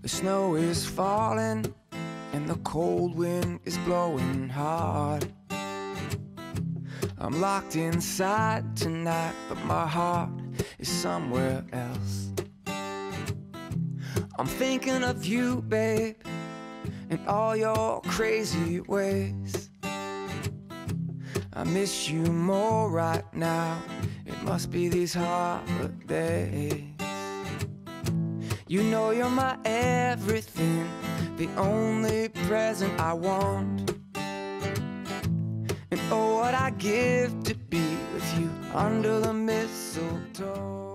The snow is falling and the cold wind is blowing hard. I'm locked inside tonight, but my heart is somewhere else. I'm thinking of you, babe, and all your crazy ways. I miss you more right now. It must be these holidays. You know you're my everything, the only present I want. And oh, what I'd give to be with you under the mistletoe.